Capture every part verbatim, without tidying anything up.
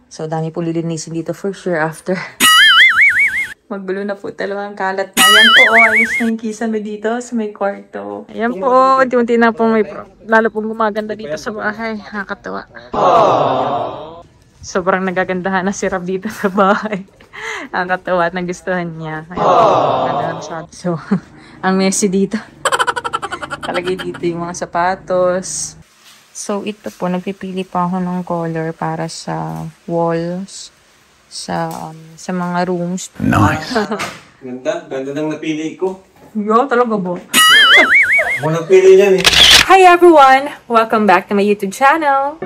So, dami po lilinisin dito for sure after. Maggulo na po talagang kalat na. Ayan po, oh, ayos na yung kisame dito sa may kwarto. Ayan po, oh, unti-unti na po may lalo pong gumaganda dito sa bahay. Nakakatawa. Sobrang nagagandahan na si Rab dito sa bahay. Nakakatawa at nagustuhan niya. Ayan, siya. So, ang messy dito. Talagay dito yung mga sapatos. So, ito po, nagpipili pa ako ng color para sa walls, sa um, sa mga rooms. Nice. Ganda, ganda nang napili ko. Yo, talaga ba? Ako napili niyan eh. Hi everyone! Welcome back to my YouTube channel!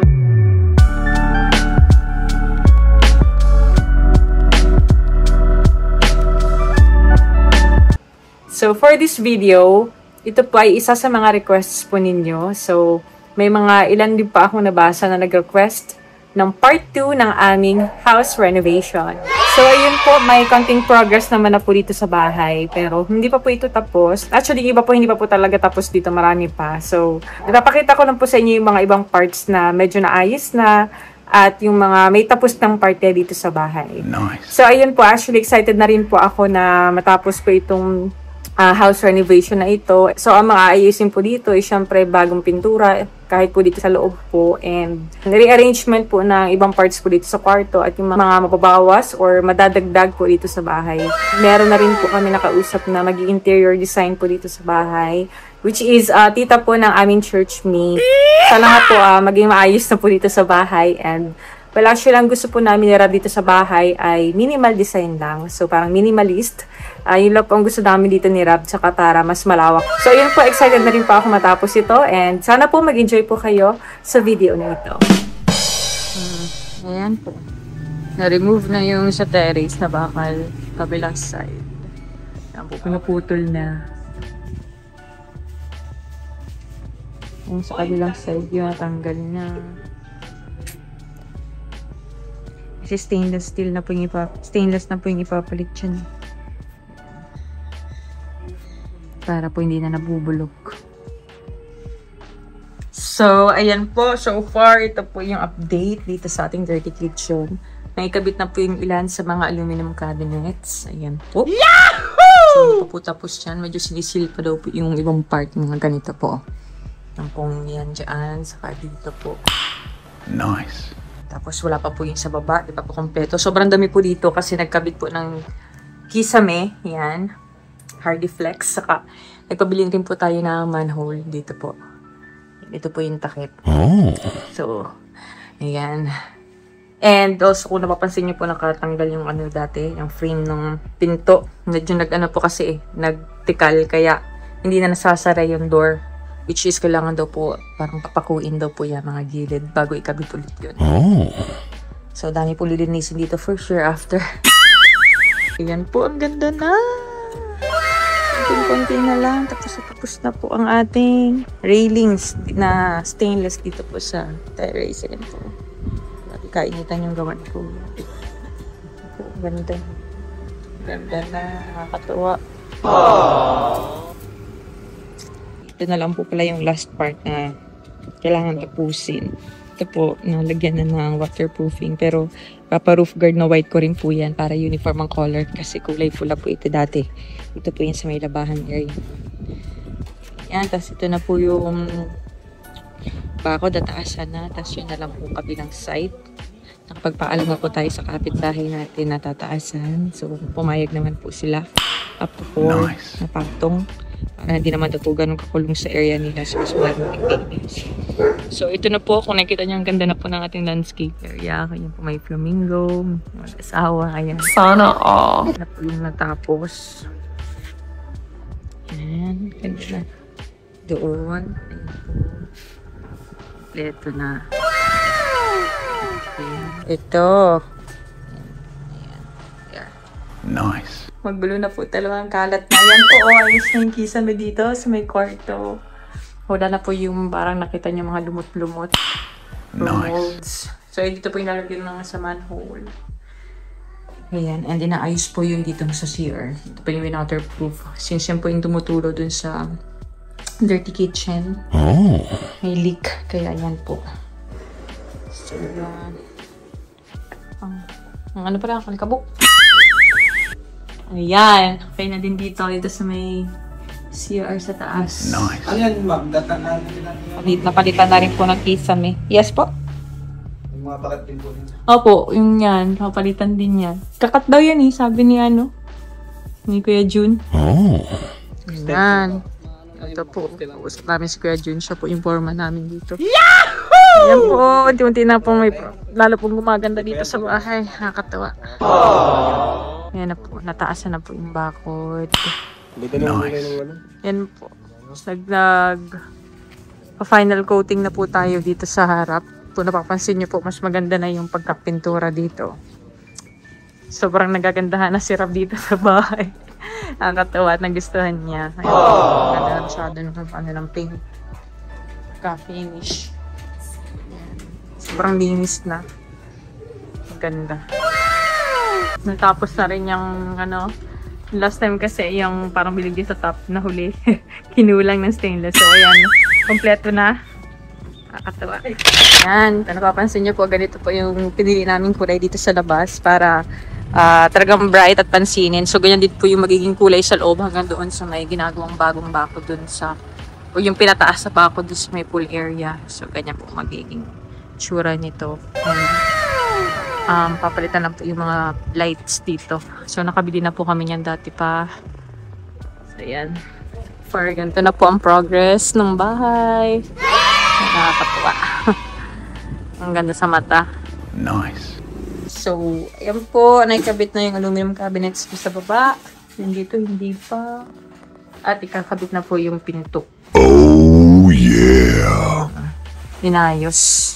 So, for this video, ito po ay isa sa mga requests po ninyo. So, may mga ilan din pa akong nabasa na nag-request ng part two ng aming house renovation. So, ayun po, may konting progress naman na po dito sa bahay. Pero, hindi pa po ito tapos. Actually, iba po, hindi pa po talaga tapos dito. Marami pa. So, napakita ko lang po sa inyo yung mga ibang parts na medyo naayos na at yung mga may tapos ng parte dito sa bahay. Nice. So, ayun po, actually excited na rin po ako na matapos po itong Uh, house renovation na ito. So, ang mga ayusin po dito ay syempre bagong pintura, kahit po dito sa loob po, and rearrangement po ng ibang parts po dito sa kwarto at yung mga mababawas or madadagdag po dito sa bahay. Meron na rin po kami nakausap na mag-interior design po dito sa bahay, which is uh, tita po ng aming church mate. Sana nga po uh, maging maayos na po dito sa bahay, and well, actually, ang gusto po namin nira dito sa bahay ay minimal design lang. So, parang minimalist. Uh, yun lang po ang gusto namin dito ni Rab, tsaka para mas malawak. So, yun po, excited na rin po ako matapos ito. And sana po mag-enjoy po kayo sa video na ito. Hmm, ayan po. Na-remove na yung sa terrace na bakal kabilang side. Ayan po, pinaputol na. Yung sa kabilang side, yung natanggal na. Kasi stainless steel na po yung ipa stainless na po yung ipapalit dyan. Para po hindi na nabubulok. So, ayan po. So far, ito po yung update dito sa ating dirty kitchen. Naikabit na po yung ilan sa mga aluminum cabinets. Ayan po. Yahoo! So, hindi pa po tapos dyan. Medyo sinisil pa daw po yung ibang part ng mga ganito po. Ang pong yan dyan. Saka dito po. Nice. Tapos wala pa po yung sa baba, di pa po kompleto. Sobrang dami po dito kasi nagkabit po ng kisame, yan, Hardy Flex. Saka nagpabili rin po tayo ng manhole dito po. Ito po yung takip. Oh. So, ayan. And also, kung napapansin nyo po, nakatanggal yung ano dati, yung frame ng pinto. Medyo nag-ano po kasi, eh, nagtikal, kaya hindi na nasasara yung door. Which is, kailangan daw po, parang papakuin daw po yan mga gilid bago ikabit ulit yun. Oh. So, dami po lilinisin dito for sure after. Ayan po, ang ganda na. Konting-konti na lang. Tapos tapos na po ang ating railings na stainless dito po sa terrace. Ayan po. Kainitan yung gawan ko. Ganda. Ganda na. Nakakatuwa. Aww. Ito na lang po pala yung last part na kailangan tapusin. Ito po, nalagyan na ng waterproofing. Pero, papa-roof guard na white ko rin po yan para uniform ang color. Kasi kulay pula po ito dati. Ito po yung sa may labahan area. Yan, tapos ito na po yung bako, dataasan na. Tapos yun na lang po kabilang side. Nakapagpaalam na po tayo sa kapitbahay natin na tataasan. So, pumayag naman po sila. Up to four Nice. na pagtong. Para hindi naman tutugan ng kakulong sa area nila. So, maraming babies. So, ito na po. Kung nakikita niyo, ang ganda na po ng ating landscape area. Kanya po may flamingo, may asawa. Ayan. Sana all. Na po yung natapos. Ayan. Ganda na. Doon. Ayan po. Kompleto na. Ayan. Ito. Ayan. Ayan. Nice. Maggulo na po talagang kalat na. Yan po, oh, ayos na yung kisame dito sa may kwarto. Wala na po yung parang nakita niyo mga lumot-lumot. Nice. So, dito po yung nalagyan ng sa manhole. Ayan, and inaayos po yung dito sa C R. Ito po yung waterproof. Since yan po yung tumutulo dun sa dirty kitchen. Oh. May leak, kaya yan po. So, yan. Ang ano pala, kalkabok. Ayan. Okay na din dito. Dito sa may C R sa taas. Nice. Ano yan, ma'am? Data na natin. Napalitan na rin po ng kisame. Yes po? Yung mga pakat din po. Opo, yung yan. Kapalitan din yan. Kakat daw yan eh, sabi ni ano. Ni Kuya Jun. Oh. Yan. Ito po. Usap namin si Kuya Jun. Siya po yung foreman namin dito. Yahoo! Yan po. Unti-unti na po may lalo pong gumaganda dito sa bahay. Nakakatawa. Yan na po. Nataasan na po yung bakod. Nice. Yan po. Naglag final coating na po tayo dito sa harap. Kung napapansin nyo po, mas maganda na yung pagkapintura dito. Sobrang nagagandahan na si Rab dito sa bahay. Nakakatawa at nagustuhan niya. Ayun, maganda na masyado ng ano ng pink. Ka-finish. Sobrang linis na. Maganda. Natapos na rin yung ano, last time kasi yung parang bilig sa top na huli. Kinulang ng stainless. So ayan, kompleto na. Nakakatawa. Yan, kung napapansin nyo po, ganito po yung pinili namin kulay dito sa labas para uh, talagang bright at pansinin. So ganyan din po yung magiging kulay sa loob hanggang doon sa may ginagawang bagong bako doon sa, o yung pinataas sa bako doon sa may pool area. So ganyan po magiging tsura nito. And, um, papalitan lang po yung mga lights dito. So nakabili na po kami niyan dati pa. So yan. For ganito na po ang progress ng bahay. Nakakatuwa. Ang ganda sa mata. Nice. So, ayan po. Naikabit na yung aluminum cabinets sa baba. Yung dito, hindi pa. At ikakabit na po yung pinto. Oh, yeah. Inayos.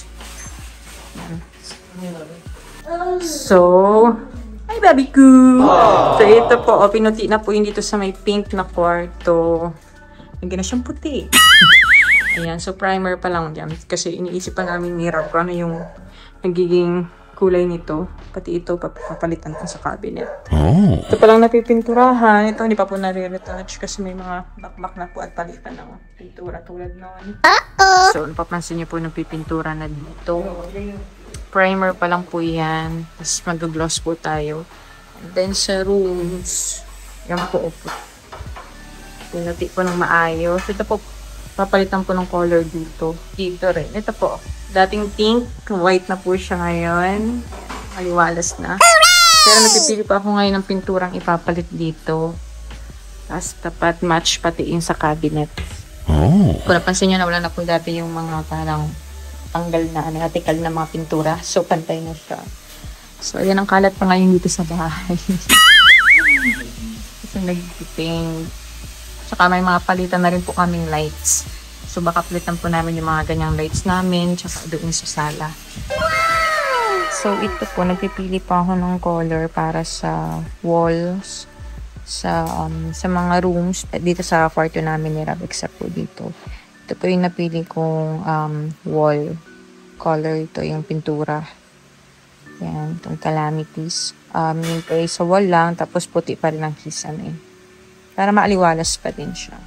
So, ay, baby ko! So, ito po. O, pinuti na po yung dito sa may pink na kwarto. Lagyan na siyang puti. Ayan, so primer pa lang yan. Kasi iniisip pa namin ni Rob kung ano yung nagiging kulay nito. Pati ito, papalitan ko sa cabinet. Oh. Ito pa lang napipinturahan. Ito, hindi pa po nare-retouch kasi may mga bakbak na po at palitan ng pintura tulad noon. Uh-oh. So, napapansin niyo po napipintura na dito. Primer pa lang po yan. Tapos mag-gloss po tayo. And then sa rooms, yan po po. Pinuti po ng maayos. Ito po, papalitan po ng color dito. Dito rin. Ito po. Dating pink. White na po siya ngayon. Maliwalas na. Pero napipili pa ako ngayon ng pinturang ipapalit dito. Tapos tapat match pati yung sa cabinet. Oh. Kung napansin nyo na wala na po dati yung mga parang tanggal na, anatikal na mga pintura. So, pantay na siya. So, ayan ang kalat pa ngayon dito sa bahay. So, nag-paint. Tsaka may mga palitan na rin po kaming lights. So baka palitan po namin yung mga ganyang lights namin. Tsaka doon sa sala. So ito po, nagpipili pa ako ng color para sa walls. Sa um, sa mga rooms. Dito sa kwarto namin ni Rob, except po dito. Ito po yung napili kong um, wall color. Ito yung pintura. Yan, itong calamities. Um, yung pa sa wall lang, tapos puti pa rin ang kisame. Para maaliwalas pa din siya.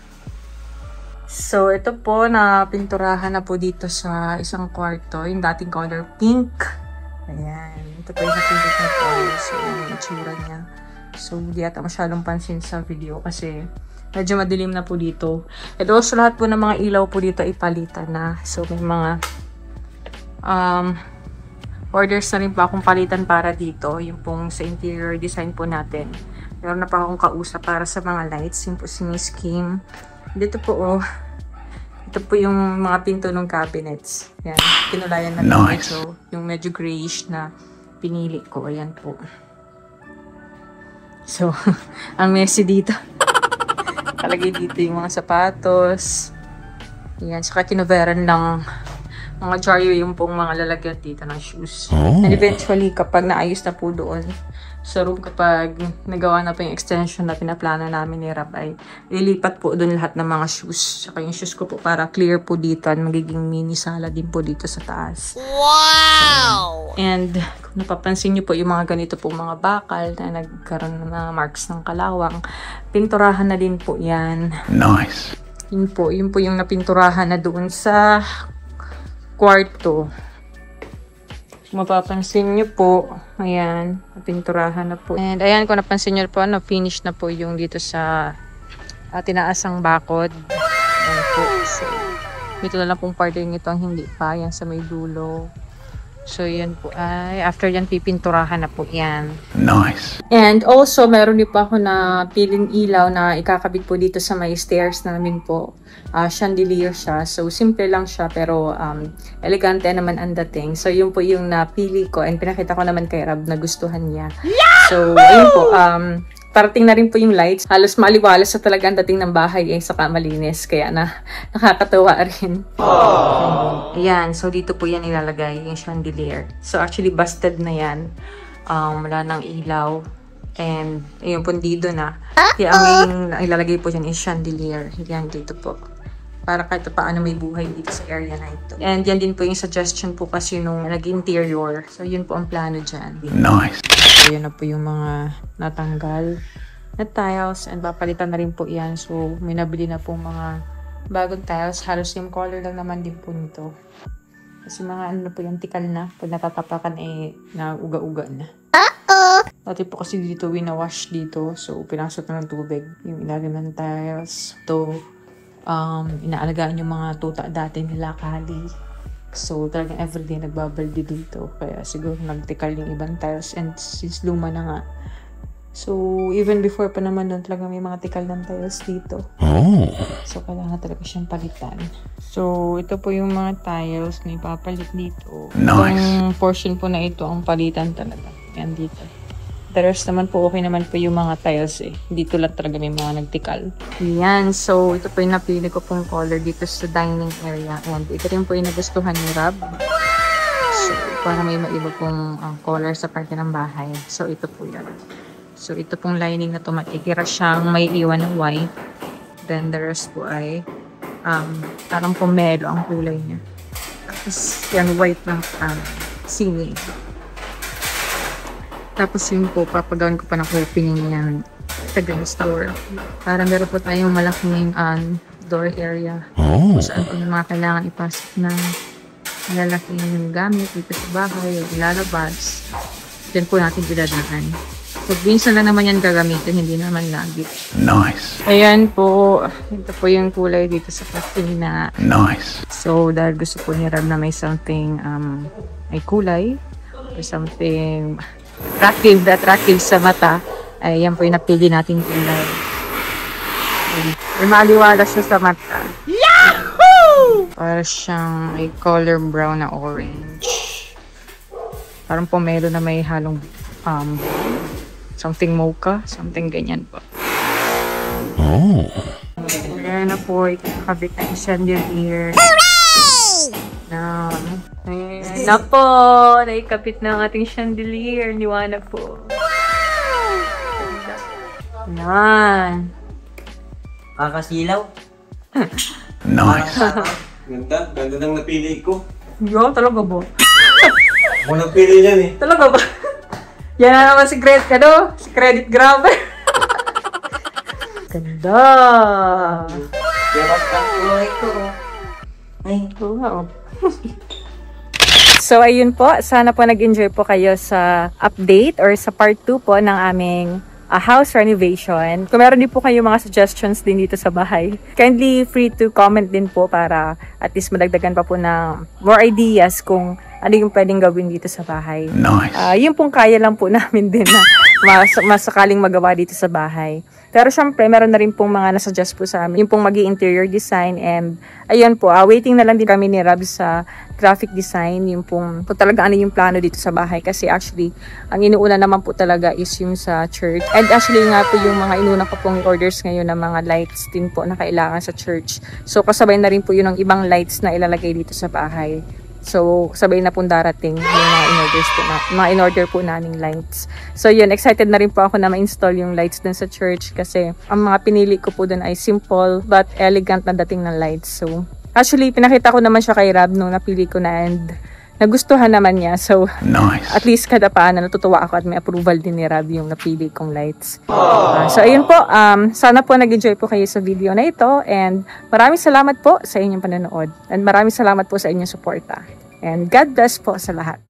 So, ito po, na pinturahan na po dito sa isang kwarto. Yung dating color pink. Ayan. Ito po yung napili na color. So, yung itsura niya. So, hindi ata masyadong pansin sa video kasi medyo madilim na po dito. Ito also lahat po ng mga ilaw po dito ipalitan na. So, may mga um, orders na rin po akong palitan para dito. Yung pong sa interior design po natin. Meron na pa akong kausap para sa mga lights. Yung po si Miss Kim. Dito po, oh. Ito po yung mga pinto ng cabinets. Yan. Kinulayan na nice. medyo, yung medyo grayish na pinili ko. Ayan po. So, ang messy dito. Kalagay dito yung mga sapatos. Ayan. Saka kinuveran lang mga jaryo yung pong mga lalagyan dito ng shoes. Oh. And eventually, kapag naayos na po doon sa room, kapag nagawa na po yung extension na pinaplano namin ni Rob, ay lilipat po doon lahat ng mga shoes. Saka yung shoes ko po para clear po dito at magiging mini sala din po dito sa taas. Wow! And kung napapansin nyo po yung mga ganito po mga bakal na nagkaroon ng mga marks ng kalawang, pinturahan na din po yan. Nice. Yun po, yun po yung napinturahan na doon sa kwarto. Mapapansin nyo po, ayan, napinturahan na po. And ayan, kung napansin nyo po, ano, finish na po yung dito sa uh, tinaasang bakod. Ayan po. So, dito na lang pong part yung ito ang hindi pa, yan sa may dulo. So, yan po ay, after yan, pipinturahan na po yan. Nice. And also, meron din po ako na piling ilaw na ikakabit po dito sa may stairs namin po. Uh, chandelier siya. So, simple lang siya pero um, elegante naman ang dating. So, yun po yung napili ko and pinakita ko naman kay Rab na gustuhan niya. So, ayun po. Um, parating na rin po yung lights. Halos maliwalas sa talaga ang dating ng bahay eh, saka malinis. Kaya na nakakatawa rin. Aww. Ayan. So, dito po yan ilalagay yung chandelier. So, actually, busted na yan. Um, wala nang ilaw. And, ayun, pundido na. Kaya ang ilalagay po dyan is chandelier. Yan, dito po. Para kahit paano may buhay dito sa area na ito. And yan din po yung suggestion po kasi nung nag-interior. So, yun po ang plano dyan. Nice. So, yun na po yung mga natanggal na tiles. And papalitan na rin po yan. So, may nabili na po mga bagong tiles. Halos yung color lang naman din po nito. Kasi mga ano po yung tikal na. Pag natatapakan eh, na uga-uga na. Dati po kasi dito, winawash dito. So, pinasok na ng tubig yung ilalim ng tiles. Ito, um, inaalagaan yung mga tuta dati nila, kali. So, talagang everyday nagbabalde dito. Kaya siguro nagtikal yung ibang tiles. And since luma na nga. So, even before pa naman doon, talaga may mga tikal ng tiles dito. Oh. So, kailangan talaga siyang palitan. So, ito po yung mga tiles na ipapalit dito. Nice. Itong portion po na ito ang palitan talaga. Yan dito. The rest naman po, okay naman po yung mga tiles eh. Dito lang talaga may mga nagtikal. Yan. So, ito po yung napili ko pong color dito sa dining area. And ito rin po yung nagustuhan ni Rob. So, para may maiba pong um, color sa parte ng bahay. So, ito po yan. So, ito pong lining na ito, makikira siyang may iwan ng white. Then, the rest po ay um, parang pomelo ang kulay niya. Tapos, yan, white ng um, singing. Tapos yun po, papagawin ko pa ng opening yan sa glass door. Para meron po tayong malaking um, door area. Oh. Kung saan po yung mga kailangan ipasok na malalaking gamit dito sa bahay o ilalabas. Diyan po natin iladaan. So, minsan lang naman yan gagamitin, hindi naman lagi. Nice. Ayan po. Ito po yung kulay dito sa patina. Nice. So, dahil gusto po ni Rab na may something, um, may kulay or something attractive, attractive sa mata, ay yan po yung napili nating kulay. May maliwala siya sa mata. Yahoo! Para siyang may color brown na orange. Parang pomelo na may halong um, something mocha, something ganyan po. Oh. Ayan na po, ikakabit na yung chandelier. Na, ayan na po, naikabit na ang ating chandelier. Niwana po. Ayan. Kakasilaw. Nice. Ganda, ganda ng napili ko. Yo, talaga ba? Ako nagpili niyan eh. Talaga ba? Yan na naman si Credit, ano? Si Credit Grabber. Ganda. Dapat ang kulay ko. Ay. Wow. So, ayun po. Sana po nag-enjoy po kayo sa update or sa part two po ng aming uh, house renovation. Kung meron din po kayo mga suggestions din dito sa bahay, kindly free to comment din po para at least madagdagan pa po ng more ideas kung ano yung pwedeng gawin dito sa bahay. Nice. Uh, yun pong kaya lang po namin din na mas, masakaling magawa dito sa bahay. Pero syempre, meron na rin pong mga nasuggest po sa amin. Yung pong magi interior design and ayun po, uh, waiting na lang din kami ni Rob sa graphic design. Yung pong, kung talaga ano yung plano dito sa bahay. Kasi actually, ang inuuna naman po talaga is yung sa church. And actually nga po yung mga inuuna ko pong orders ngayon ng mga lights din po na kailangan sa church. So kasabay na rin po yun ng ibang lights na ilalagay dito sa bahay. So, sabay na pong darating yung mga in-orders po na, mga in-order po naming lights. So, yun, excited na rin po ako na ma-install yung lights dun sa church kasi ang mga pinili ko po dun ay simple but elegant na dating ng lights. So, actually, pinakita ko naman siya kay Rob nung napili ko na and nagustuhan naman niya. So, Nice. at least kada paano natutuwa ako at may approval din ni Rob yung napili kong lights. Uh, so, ayun po. Um, sana po nag-enjoy po kayo sa video na ito and maraming salamat po sa inyong panonood and maraming salamat po sa inyong suporta. And God bless po sa lahat.